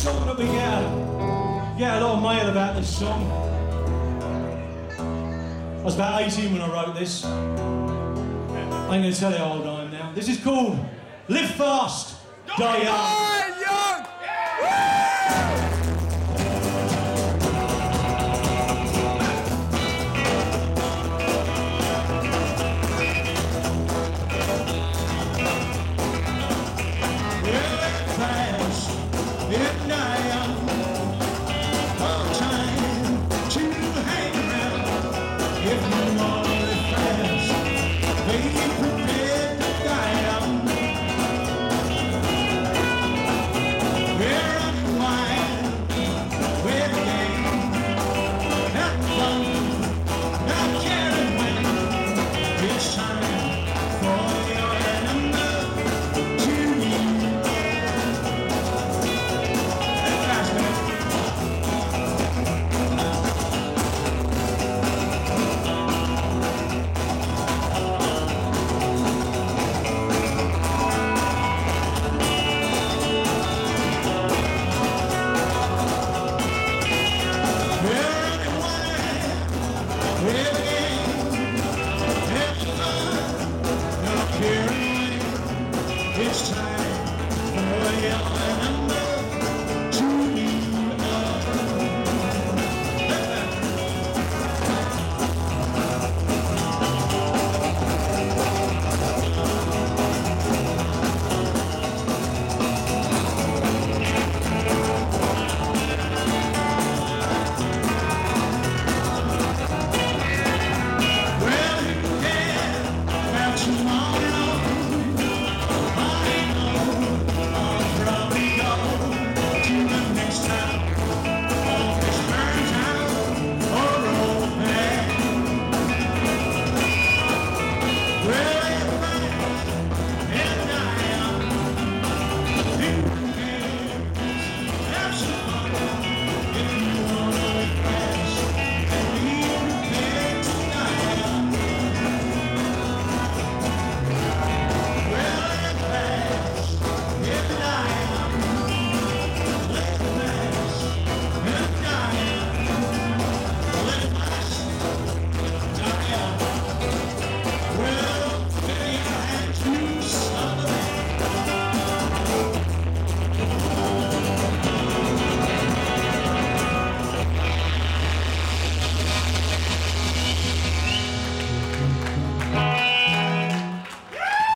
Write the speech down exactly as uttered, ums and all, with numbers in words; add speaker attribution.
Speaker 1: song that we get a, get a lot of mail about this song. I was about eighteen when I wrote this. I ain't going to tell you how old I am now. This is called Live Fast, Die Young.